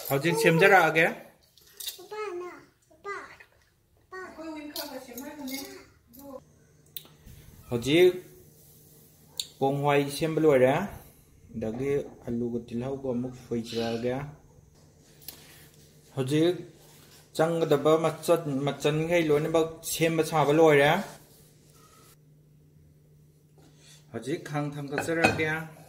ꯍꯧꯖꯤꯛ ꯁꯦꯝꯖꯔꯛꯑꯒꯦ ꯍꯧꯖꯤꯛ ꯄꯣꯡ ꯍꯋꯥꯏ ꯁꯦꯝꯕ ꯂꯣꯏꯔꯦ ꯑꯗꯒꯤ ꯑꯂꯨꯒ ꯇꯤꯜꯍꯧꯒ ꯑꯃꯨꯛ ꯁꯣꯏꯖꯔꯛꯑꯒꯦ ꯍꯧꯖꯤꯛ ꯆꯪꯒꯗꯕ ꯃꯆꯟꯈꯩ ꯂꯣꯏꯅꯃꯛ ꯁꯦꯝꯕ ꯁꯥꯕ ꯂꯣꯏꯔꯦ ꯍꯧꯖꯤꯛ ꯈꯥꯡ ꯊꯥꯡꯒꯠꯆꯔꯛꯑꯒꯦ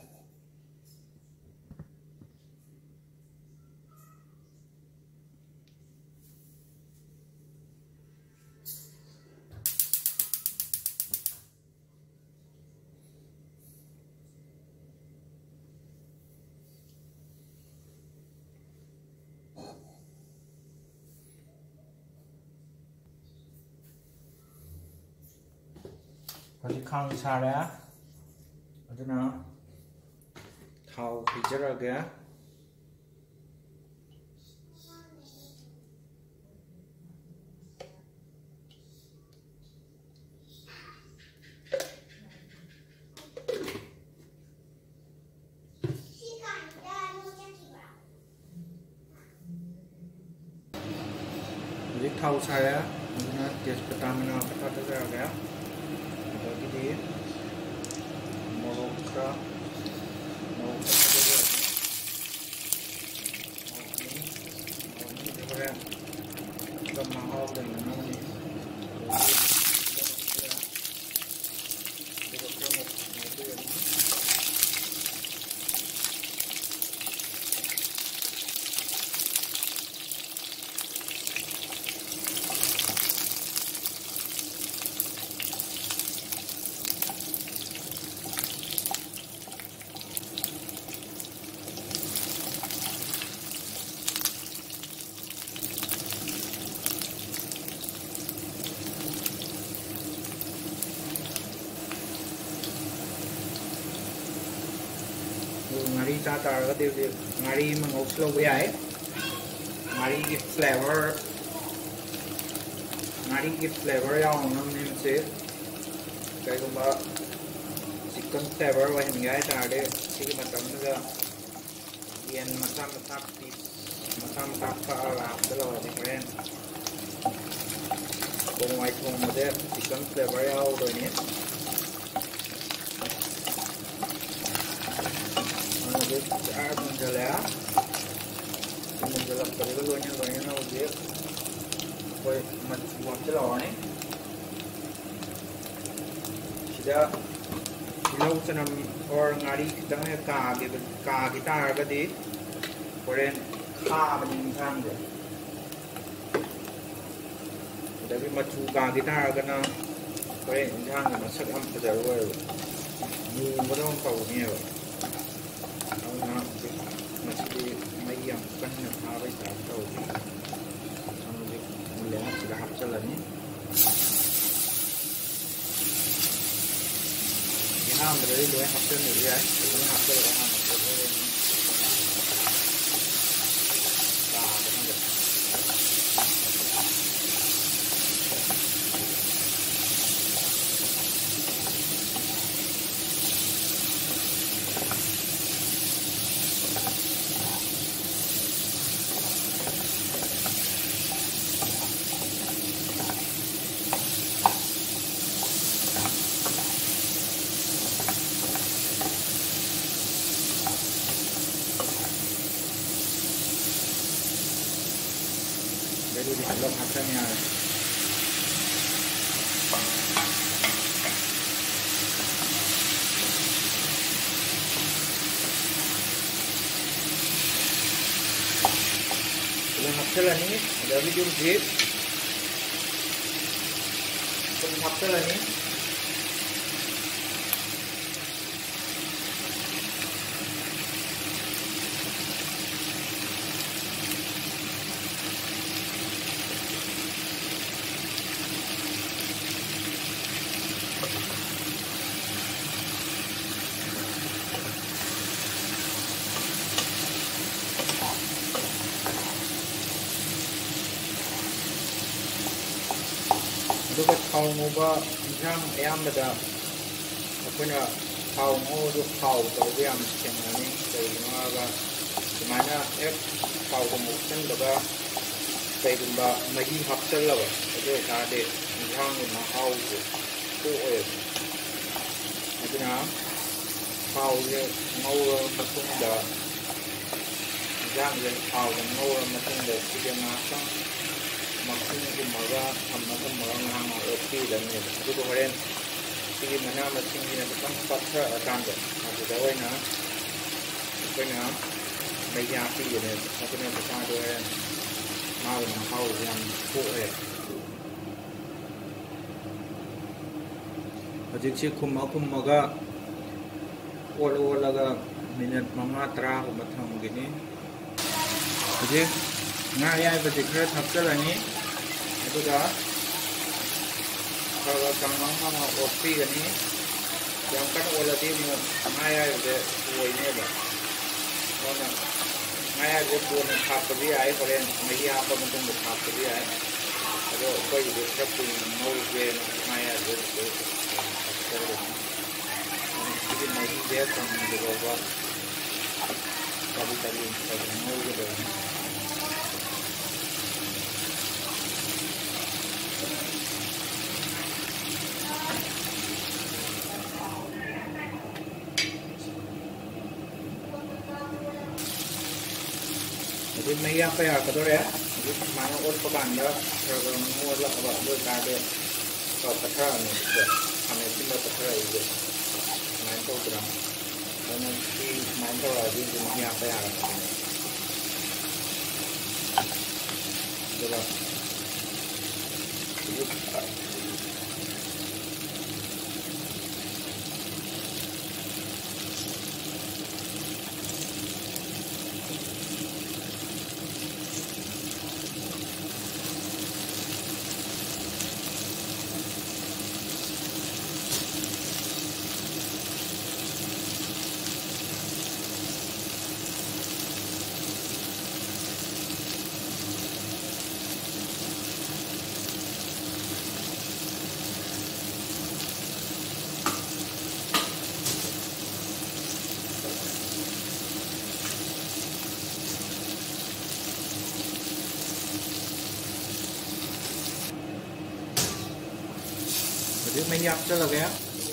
ꯍꯧꯖꯤꯛ ꯈꯥꯡ ꯁꯥꯔꯦ ꯑꯗꯨꯅ ꯊꯥꯎ ꯍꯩꯖꯔꯛꯑꯒꯦ hꯧꯖꯤꯛ ꯊꯥꯎ ꯁꯥꯔꯦ ꯑꯗꯨꯅ ꯇꯦꯖꯄꯇꯥ ꯃꯅꯥ ꯈꯔ ꯊꯥꯗꯖꯔꯛꯑꯒꯦ ꯑꯗꯒꯤꯗꯤ ꯃꯣꯔꯣꯛ ꯈꯔ ꯍꯣꯔꯦꯟ ꯃꯍꯥꯎ ꯂꯩꯅꯅꯕꯅꯤ ngari cha taragadi ngari ma ngauslauba yai ngari gi flavor yawnamne se kaigumba chicken flavor wa hin gai tarde sigi matamda yen masam ka la dalo de kren kongwai thongmade chicken flavor yaw do ni munjala kariga loina hojik koi machu hapchilawani sida tilau chanam or ngari khitang ka gi taragadi horen khabani insangde adagi machu ka gi taragana horen insang masak am fajaroi mu badong pawniya masih mai yang kena hari tahu ni mulai sudah hafal ni yang dari dua hafal ni ya sebelum hafal orang jadi di dalam hasilnya dalam hasil ini ada video zip dalam hasil ini Duga thau ngoba injang ayambada akoina thau ngodu thau tawbe yam sengani kainaga Gimana tàu của một chân được cây cũng ba mấy cái hấp chân là vậy rồi ta để thang thì mà hao của cô ấy cái nào hao như ngâu mà không được giang thì hao thì ngâu mà không được cái mà không thì mà ra thầm nó không mở ngang mà ở kia là nhiều cái đồ đen thì mình làm là sinh như là không bắt sợ ở trong được mà từ đó ấy nó mấy gia phi này nó cái này phải sao đôi đen mau thì nó hao thì làm phụ ấy Hajik kum maga laga minit manga tra ko mathang gini hajik nga yai ba dikhe thapchalani aduga kaga kangmang ma opi gani yang kan oladi mo nga yai de oine ba ona nga yai de ko na thapri ai koren mai apa mutung thapri ai ado koi de thapri no ge nga yai de jadi masih dia sama di bawah tadi mau gitu jadi mấy apa ya betul ya jadi mana orang pebanda kalau mau lah apa berkade kalau petra nih kami pindah petra itu 900 gram karena si 900 lagi cuma apa ya coba Jadi minyak celok ya.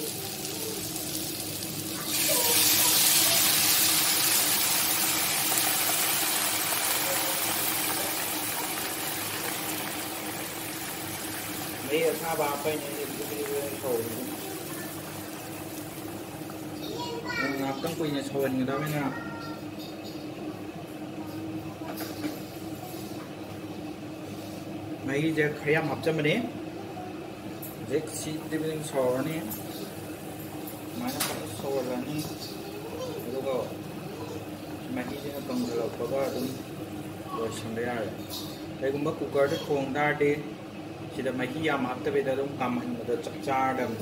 Mấy ở xa bà phải nhìn cái sồi ngập trong quỳ nhà sồi người ta mới ngập mấy giờ khay hấp cho mình đi Dek si tiba-tiba sore ni, mana kalau sore ni, itu kau macam ni kan kalau bawa tu buat sendiri. Tapi kalau cooker tu kong dah deh, sudah macam yang apa tu beda tu kaman tu cakar dah.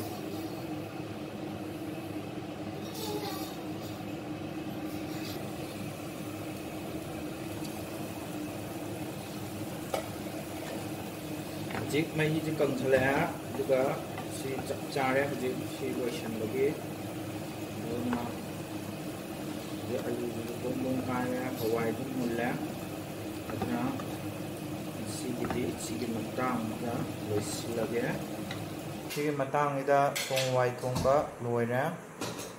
Jik mai ji kang chala juga si cara jik si version lagi na ya alu bong kaya hawai tu mulla adna si matang da wis lagi si matang ida tong wai tong ba loi na